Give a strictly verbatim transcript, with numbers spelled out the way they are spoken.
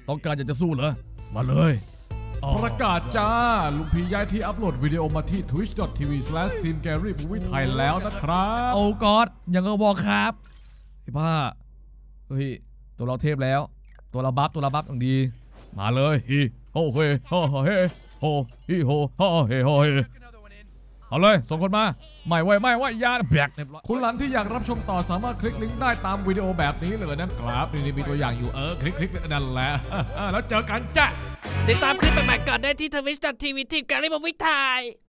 ต้องการอยากจะสู้เหรอมาเลยประกาศจ้าลุงพีย้ายที่อัปโหลดวิดีโอมาที่ ทวิช ดอท ที วี สแลช ซีนแกรี่ มูฟวี่ ไทย แล้วนะครับโอ้กอดยังก็บอกครับพี่ป้าเฮ้ยตัวเราเทพแล้วตัวเราบัฟตัวเราบัฟอย่างดีมาเลยฮีโฮเฮโฮเฮโฮฮีโฮโฮเฮโฮเฮเอาเลยส่งคนมาไม่ไหวไม่ไหวยาแบกคุณหลันที่อยากรับชมต่อสามารถคลิกลิงก์ได้ตามวิดีโอแบบนี้เลยนะครับนี่มีตัวอย่างอยู่เออคลิกคลิกนั่นแหละแล้วเจอกันจ้ะติดตามคลิปใหม่ๆก่อนได้ที่ ทวิช ดอท ที วี ทีมแกรี่ มูฟวี่ ไทย